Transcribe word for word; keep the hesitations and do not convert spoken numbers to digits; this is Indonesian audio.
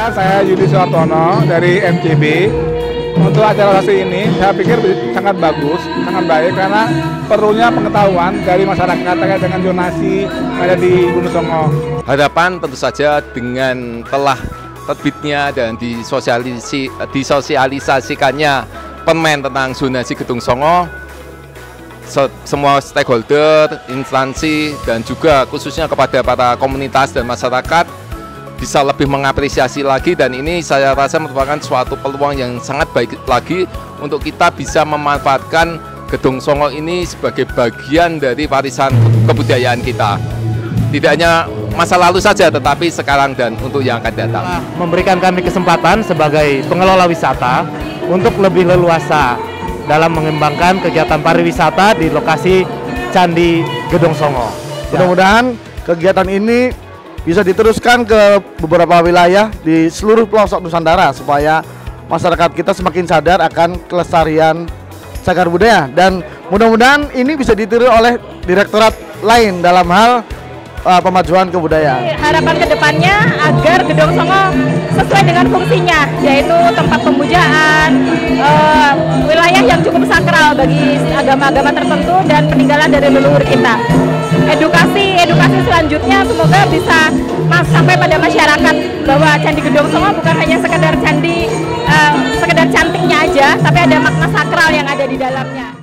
perkenalkan, saya Yudi Suartono dari M C B. Untuk acara sasi ini, saya pikir sangat bagus, sangat baik karena perlunya pengetahuan dari masyarakat terkait dengan zonasi yang ada di Gunung Songo. Harapan tentu saja dengan telah terbitnya dan disosialisi, disosialisasikannya permen tentang zonasi Gedung Songo, semua stakeholder, instansi, dan juga khususnya kepada para komunitas dan masyarakat bisa lebih mengapresiasi lagi, dan ini saya rasa merupakan suatu peluang yang sangat baik lagi untuk kita bisa memanfaatkan Gedung Songo ini sebagai bagian dari warisan kebudayaan kita. Tidak hanya masa lalu saja, tetapi sekarang dan untuk yang akan datang. Memberikan kami kesempatan sebagai pengelola wisata untuk lebih leluasa dalam mengembangkan kegiatan pariwisata di lokasi Candi Gedong Songo. Mudah-mudahan kegiatan ini bisa diteruskan ke beberapa wilayah di seluruh pelosok Nusantara supaya masyarakat kita semakin sadar akan kelestarian cagar budaya, dan mudah-mudahan ini bisa ditiru oleh direktorat lain dalam hal uh, pemajuan kebudayaan. Harapan kedepannya agar Gedong Songo sesuai dengan fungsinya, yaitu tempat pemujaan, uh, wilayah yang cukup sakral bagi agama-agama tertentu dan peninggalan dari leluhur kita. Edukasi edukasi selanjutnya semoga bisa mas, sampai pada masyarakat bahwa Candi Gedong Songo bukan hanya sekedar candi, uh, sekedar cantiknya aja, tapi ada makna sakral yang ada di dalamnya.